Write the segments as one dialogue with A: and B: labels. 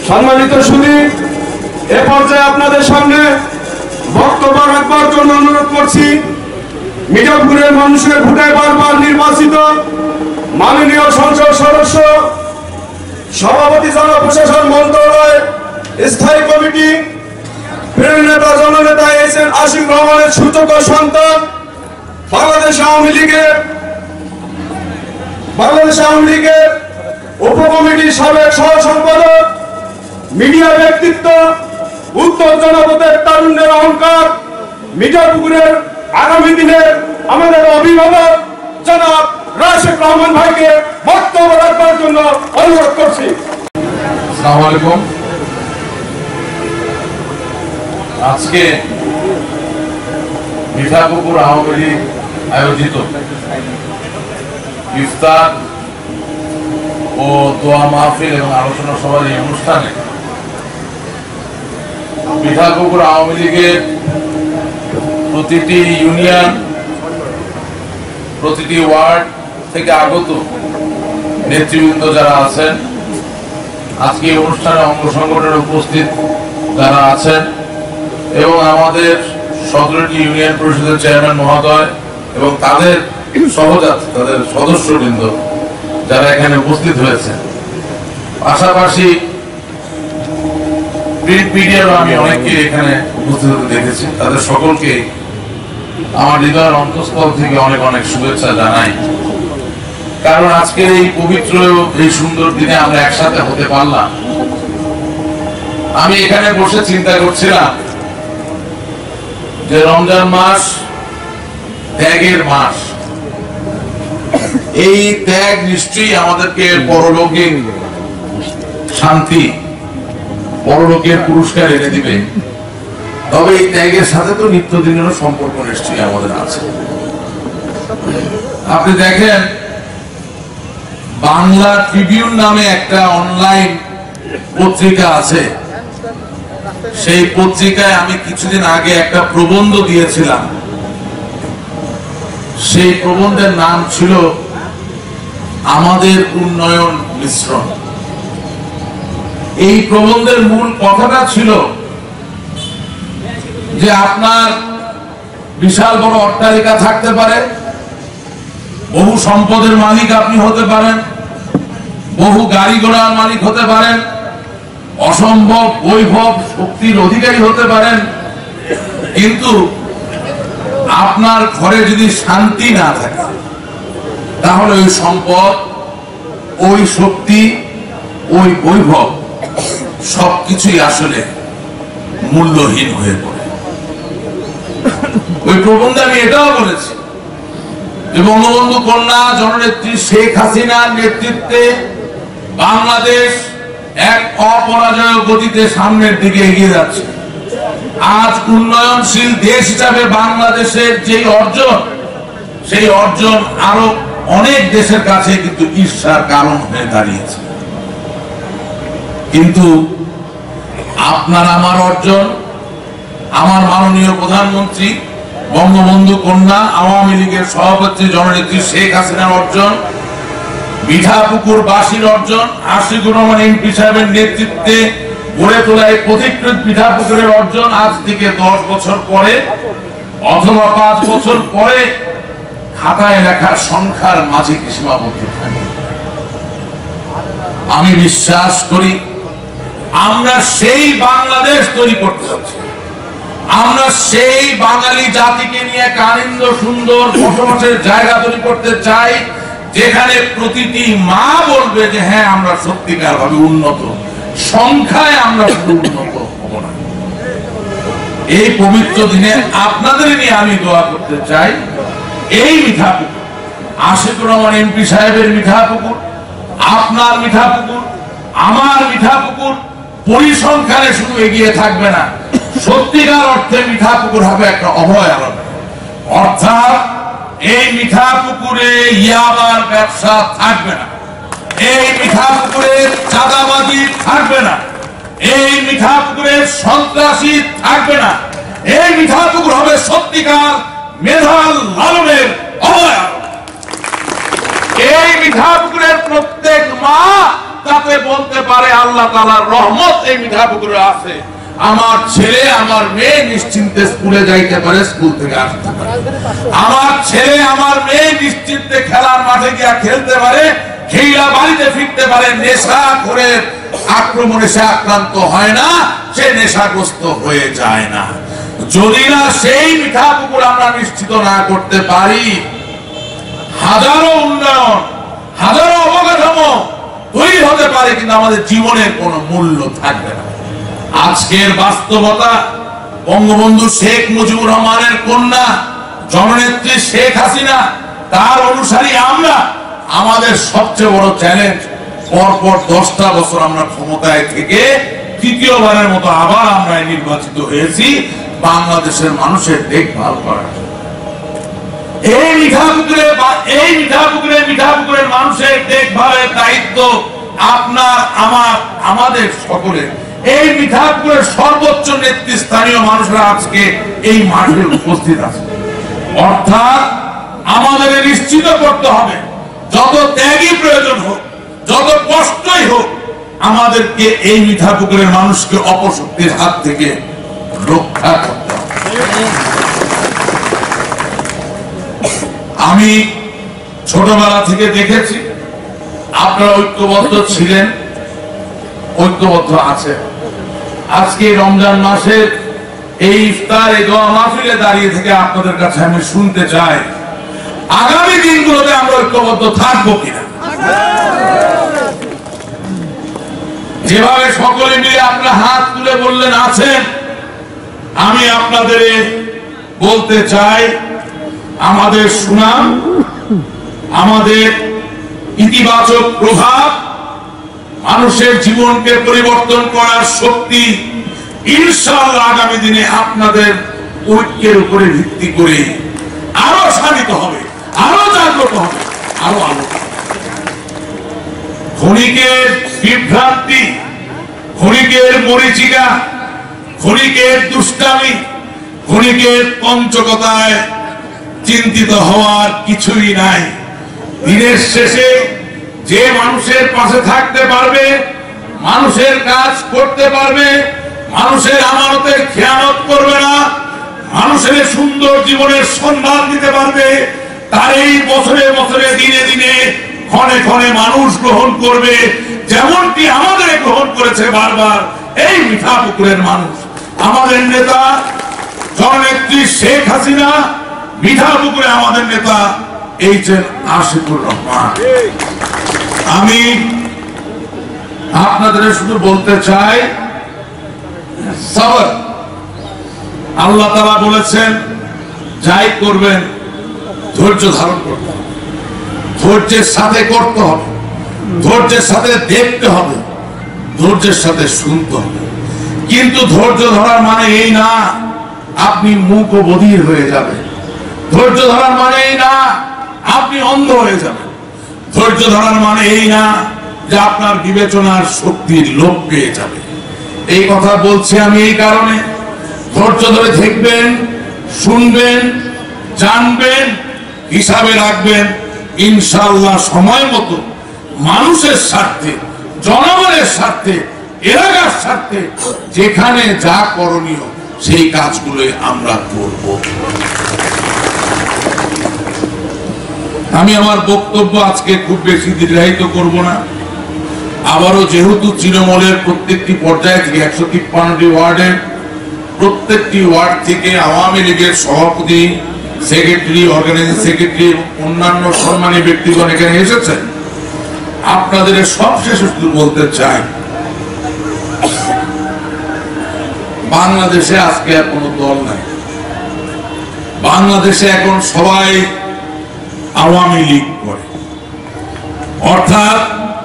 A: সম্মানিত সুধী, এ পর্যায়ে আপনাদের সামনে বক্তব্য রাখবার জন্য অনুরোধ করছি মিঠাপুকুরের মানুষের ভোটে বারবার নির্বাচিত মাননীয় সংসদ সদস্য, সভাপতি জনপ্রশাসন মন্ত্রণালয় স্থায়ী কমিটি, প্রেরণেতা জননেতা এস.এন আশিক রহমানের সুযোগ্য সন্তান, বাংলাদেশ আওয়ামী লীগের উপকমিটির সাবেক সহ সম্পাদক, মিডিয়া ব্যক্তিত্ব, উত্তর জনপদের তারুণ্যের অহংকার, মিঠাপুকুরের আগামী দিনের আমাদের অভিভাবক জনাব রাশেক রহমান ভাইকে বক্তব্য রাখবার জন্য অনুরোধ করছি।
B: আসসালামু আলাইকুম। আজকে মিঠাপুকুর আওয়ামী লীগ আয়োজিত ইফতার ও দোয়া মাহফিল এবং আলোচনা সভার এই অনুষ্ঠানে মিঠাপুকুর আওয়ামী লীগের প্রতিটি ইউনিয়ন, প্রতিটি ওয়ার্ড থেকে আগত নেতৃবৃন্দ যারা আছেন, আজকে এই অনুষ্ঠানে অঙ্গ সংগঠনের উপস্থিত যারা আছেন এবং আমাদের 17টি ইউনিয়ন পরিষদের চেয়ারম্যান মহোদয় এবং তাদের সহযাত্রী, তাদের সদস্যবৃন্দ যারা এখানে উপস্থিত হয়েছে, পাশাপাশি প্রিন্ট মিডিয়ারও আমি অনেককে এখানে উপস্থিত হতে দেখেছি। তাদের সকলকে আমার হৃদয়ের অন্তঃস্থল থেকে অনেক অনেক শুভেচ্ছা জানাই। কারণ আজকের এই পবিত্র, এই সুন্দর দিনে আমরা একসাথে হতে পারলাম। আমি এখানে বসে চিন্তা করছিলাম যে রমজান মাস ত্যাগের মাস। এই ত্যাগ নিশ্চয়ই আমাদেরকে পরলৌকিক শান্তি, পরলোকের পুরস্কার এনে দিবে। তবে এই ত্যাগের সাথে তো নিত্যদিনেরও সম্পর্ক নিশ্চয়ই আমাদের আছে। আপনি দেখেন, বাংলা ট্রিবিউন নামে একটা অনলাইন পত্রিকা আছে। সেই পত্রিকায় আমি কিছুদিন আগে একটা প্রবন্ধ দিয়েছিলাম। সেই প্রবন্ধের নাম ছিল আমাদের উন্নয়ন মিশ্রণ। এই প্রবন্ধের মূল কথাটা ছিল যে আপনার বিশাল বড় অট্টালিকা থাকতে পারে, বহু সম্পদের মালিক আপনি হতে পারেন, বহু গাড়ি ঘোড়ার মালিক হতে পারেন, অসম্ভব বৈভব শক্তির অধিকারী হতে পারেন, কিন্তু আপনার ঘরে যদি শান্তি না থাকে তাহলে ওই সম্পদ, ওই শক্তি, ওই বৈভব সবকিছুই আসলে মূল্যহীন হয়ে পড়ে। ওই প্রবন্ধে আমি এটাও বলেছি যে বঙ্গবন্ধু কন্যা জননেত্রী শেখ হাসিনার নেতৃত্বে বাংলাদেশ এক অপরাজেয় গতিতে সামনের দিকে এগিয়ে যাচ্ছে। আজ উন্নয়নশীল দেশ হিসাবে বাংলাদেশের যে অর্জন, সেই অর্জন আরো অনেক দেশের কাছে কিন্তু ঈর্ষার কারণ হয়ে দাঁড়িয়েছে। কিন্তু আপনার আমার অর্জন, আমার মাননীয় প্রধানমন্ত্রী বঙ্গবন্ধু কন্যা আওয়ামী লীগের সভাপতি জননেত্রী শেখ হাসিনার অর্জন, মিঠাপুকুরবাসীর অর্জন, আশিকুর রহমান এমপি সাহেবের নেতৃত্বে গড়ে তোলা এই পথিকৃত মিঠাপুকুরের অর্জন আজ থেকে 10 বছর পরে অথবা 5 বছর পরে খাতায় লেখার সংখ্যার মাঝে কি সীমাবদ্ধ থাকে। আমি বিশ্বাস করি আমরা সেই বাংলাদেশ তৈরি করতে চাচ্ছি। আমরা সেই বাঙালি জাতিকে নিয়ে কানিন্দ সুন্দর বসবাসের জায়গা তৈরি করতে চাই, যেখানে প্রতিটি মা বলবে যে হ্যাঁ আমরা সত্যিকার ভাবে উন্নত, সংখ্যায় আমরা উন্নত হব না। এই পবিত্র দিনে আপনাদের নিয়ে আমি দোয়া করতে চাই, এই মিঠাপুকুর, আশিকুর রহমান এমপি সাহেবের মিঠাপুকুর, আপনার মিঠাপুকুর, আমার মিঠাপুকুর পরিসংখ্যানে শুধু এগিয়ে থাকবে না, সত্যিকার অর্থে মিঠাপুকুর হবে একটা অভয়ারণ্য। অর্থাৎ এই মিঠাপুকুরে ইয়াবার ব্যবসা থাকবে না, এই মিঠাপুকুরে চাঁদাবাজি থাকবে না, এই মিঠাপুকুরে সন্ত্রাসী থাকবে না। এই মিঠাপুকুর হবে সত্যিকার মেধাল লালনের অভয়ারণ্য। এই মিঠাপুকুরের প্রত্যেক মা তাতে বলতে পারে আল্লাহ তাআলার রহমত এই মিঠাপুকুরে আছে, আমার ছেলে আমার মেয়ে নিশ্চিন্তে স্কুলে যাইতে পারে, স্কুল থেকে আসতে পারে, আমার ছেলে আমার মেয়ে নিশ্চিন্তে খেলার মাঠে গিয়া খেলতে পারে, খেলা বাড়িতে ফিরতে পারে, নেশা করে আক্রমণে সে আক্রান্ত হয় না, সে নেশাগ্রস্ত হয়ে যায় না। যদি না সেই মিঠাপুকুর আমরা নিশ্চিত না করতে পারি, হাজারো উন্নয়ন, হাজারো অবকাঠামো তৈরি হতে পারে, কিন্তু আমাদের জীবনের কোনো মূল্য থাকবে না। আজকের বাস্তবতা, বঙ্গবন্ধু শেখ মুজিবুর রহমানের কন্যা জননেত্রী শেখ হাসিনা, তার অনুসারী আমরা, আমাদের সবচেয়ে বড় চ্যালেঞ্জ, পরপর 10টা বছর আমরা ক্ষমতায় থেকে তৃতীয়বারের মতো আবার আমরা নির্বাচিত হয়েছি বাংলাদেশের মানুষের দেখভাল করার জন্য। এই মিঠাপুকুরের মানুষের দেখভালের দায়িত্ব আপনার, আমার, আমাদের সকলের। এই মিঠাপুকুরের সর্বোচ্চ নেতৃস্থানীয় মানুষরা আজকে এই মাঠে উপস্থিত আছে। অর্থাৎ আমাদের নিশ্চিত করতে হবে, যত ত্যাগই প্রয়োজন হোক, যত কষ্টই হোক, আমাদেরকে এই মিঠাপুকুরের মানুষকে অপশক্তির হাত থেকে রক্ষা করতে হবে। আমি ছোটবেলা থেকে দেখেছি আপনারা ঐক্যবদ্ধ ছিলেন, ঐক্যবদ্ধ আছে। আজকে রমজান মাসের এই ইফতার, এই দোয়া মাহফিলে দাঁড়িয়ে থেকে আপনাদের কাছে আমি শুনতে চাই, আগামী দিনগুলোতে আমরা ঐক্যবদ্ধ থাকবো কিনা। যেভাবে সকলে মিলে আপনারা হাত তুলে বললেন আছেন, আমি আপনাদের বলতে চাই, আমাদের সুনাম, আমাদের ইতিবাচক প্রভাব, মানুষের জীবনকে পরিবর্তন করার শক্তি ইনশাআল্লাহ আগামী দিনে আপনাদের ঐক্যের উপরে ভিত্তি করে আরো শানিত হবে, আরো জাগ্রত হবে, আরো আলোক। ক্ষণিকের বিভ্রান্তি, ক্ষণিকের মরীচিকা, ক্ষণিকের দুষ্টামি, ক্ষণিকের পঞ্চকতায় চিন্তিত হওয়ার কিছুই নাই। দিনের শেষে যে মানুষের পাশে থাকতে পারবে, মানুষের কাজ করতে পারবে, মানুষের আমানতের খেয়ানত করবে না, মানুষের সুন্দর জীবনের সন্ধান দিতে পারবে, তার এই বছরে বছরে দিনে দিনে ক্ষণে ক্ষণে মানুষ গ্রহণ করবে, যেমনটি আমাদের গ্রহণ করেছে বারবার এই মিঠাপুকুরের মানুষ। আমাদের নেতা জননেত্রী শেখ হাসিনা, মিঠাপুকুরে আমাদের নেতা এইচএম আশিকুর রহমান। আমি আপনাদের শুধু বলতে চাই, সবর। আল্লাহ তাআলা বলেছেন যাই করবেন ধৈর্য ধারণ করতে হবে, ধৈর্যের সাথে করতে হবে, ধৈর্যের সাথে দেখতে হবে, ধৈর্যের সাথে শুনতে হবে। কিন্তু ধৈর্য ধরার মানে এই না আপনি মুখ ও বধির হয়ে যাবেন, ধৈর্য ধরার মানে এই না আপনি অন্ধ হয়ে যাবেন, ধৈর্য ধরার মানে এই না যে আপনার বিবেচনার শক্তির লোপ পেয়ে যাবে। এই কথা বলছি আমি এই কারণে, ধৈর্য ধরে দেখবেন, শুনবেন, জানবেন, হিসাবে রাখবেন, ইনশাআল্লাহ সময় মতো মানুষের স্বার্থে, জনগণের স্বার্থে, এলাকার স্বার্থে যেখানে যা করণীয় সেই কাজগুলো আমরা করব। আমি আমার বক্তব্য আজকে খুব বেশি দীর্ঘায়িত করব না। আবারও যেহেতু তৃণমূলের প্রত্যেকটি পর্যায় থেকে 153টি ওয়ার্ডের প্রত্যেকটি ওয়ার্ড থেকে আওয়ামী লীগের সভাপতি, সেক্রেটারি, অর্গানাইজিং সেক্রেটারি, অন্যান্য সম্মানী ব্যক্তিগণ এখানে এসেছেন, আপনাদের সবশেষে শুধু বলতে চাই, বাংলাদেশে আজকে আর কোনো দল নাই। বাংলাদেশে এখন সবাই আওয়ামী লীগ করে। অর্থাৎ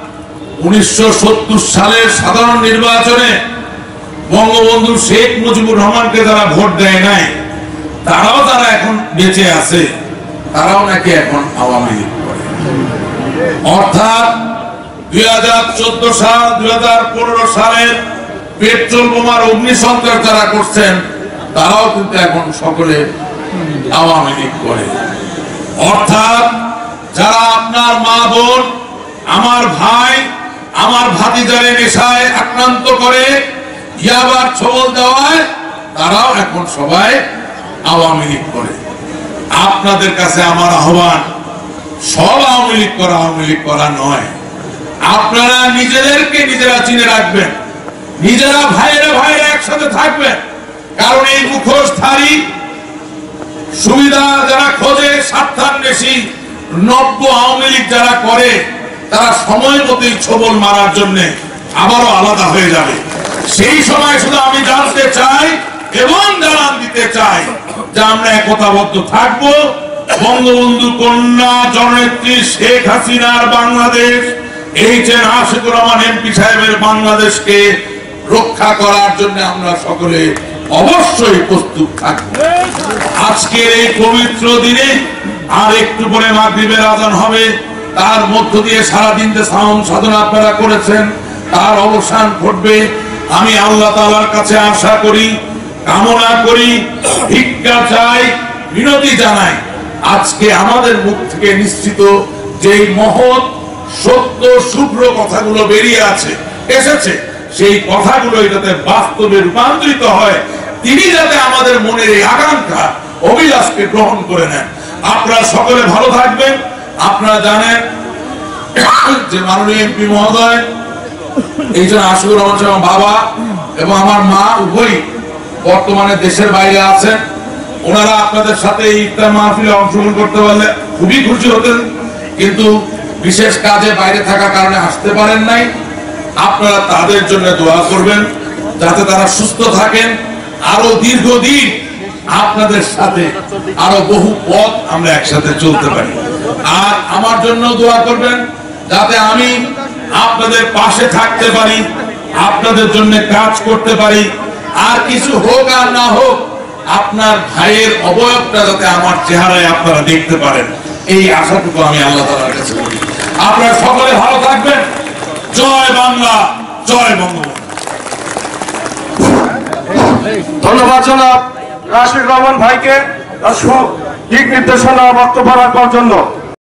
B: 1970 সালের সাধারণ নির্বাচনে বঙ্গবন্ধু শেখ মুজিবুর রহমানকে যারা ভোট দেয় নাই, তারাও যারা এখন বেঁচে আছে, তারাও নাকি এখন আওয়ামী লীগ করে। অর্থাৎ 2014 সাল, 2015 সালের পেট্রোল বোমার অগ্নিসংযোগ যারা করছেন, তারাও কিন্তু এখন সকলে আওয়ামী লীগ করে। অর্থাৎ যারা আপনার মা বোন, আমার ভাই, আমার ভাতিজারে নেশায় আক্রান্ত করে ইয়াবার ছবল দেওয়ায় তারাও এখন সবাই আওয়ামী লীগ করে। আপনাদের কাছে আমার আহ্বান, সব আওয়ামী লীগ করা নয়। আপনারা নিজেদেরকে নিজেরা চিনে রাখবেন, নিজেরা ভাইরা একসাথে থাকবেন। কারণ এই মুখোশধারী সুবিধা যারা খোঁজে, স্বার্থান্বেষী নব্য আওয়ামী লীগ যারা করে, তারা সময় মতোই ছবল মারার জন্য আবারও আলাদা হয়ে যাবে। সেই সময় শুধু আমি জানতে চাই এবং জানান দিতে চাই যে আমরা একতাবদ্ধ থাকবো। বঙ্গবন্ধু কন্যা জননেত্রী শেখ হাসিনার বাংলাদেশ, এইচএন আশিকুর রহমান এমপি সাহেবের বাংলাদেশকে রক্ষা করার জন্য আমরা সকলে অবশ্যই প্রস্তুত থাকবো। আজকের এই পবিত্র দিনে আর একটু পরে মাগরিবের আযান হবে, তার মধ্য দিয়ে সারাদিন যে সাওম সাধনা আপনারা করেছেন তার অবসান ঘটবে। আমি আল্লাহ তাআলার কাছে আশা করি, কামনা করি, ভিক্ষা চাই, বিনতি জানাই, আজকে আমাদের মুখ থেকে নিশ্চিত যে মহৎ সত্য শুভ্র কথাগুলো বেরিয়ে এসেছে, সেই কথাগুলো যাতে বাস্তবে রূপান্তরিত হয়, তিনি যাতে আমাদের মনের এই আকাঙ্ক্ষা অভিলাষকে গ্রহণ করে নেন। আপনারা সকলে ভালো থাকবেন। আপনারা জানেন যে মাননীয় এমপি মহোদয় এইচএন আশিকুর রহমান সাহেব বাবা এবং আমার মা উভয়ই বর্তমানে দেশের বাইরে আছেন। ওনারা আপনাদের সাথে এই ইফতার মাহফিলে অংশগ্রহণ করতে পারলে খুবই খুশি হতেন, কিন্তু বিশেষ কাজে বাইরে থাকার কারণে আসতে পারেন নাই। আপনারা তাদের জন্য দোয়া করবেন যাতে তারা সুস্থ থাকেন, আরো দীর্ঘদিন আপনাদের সাথে আরো বহু পথ আমরা একসাথে চলতে পারি। আর আমার জন্য দোয়া করবেন যাতে আমি আপনাদের পাশে থাকতে পারি, আপনাদের জন্য কাজ করতে পারি। আর কিছু হোক আর না হোক, আপনার ভাইয়ের অবয়বটা যাতে আমার চেহারায় আপনারা দেখতে পারেন, এই আশাটুকু আমি আল্লাহ তাআলার কাছে করি। আপনারা সকলে ভালো থাকবেন। জয় বাংলা, জয় বঙ্গবন্ধু।
A: ধন্যবাদ জনাব আশিকুর রহমান ভাইকে দিক নির্দেশনা বক্তব্য রাখবার জন্য।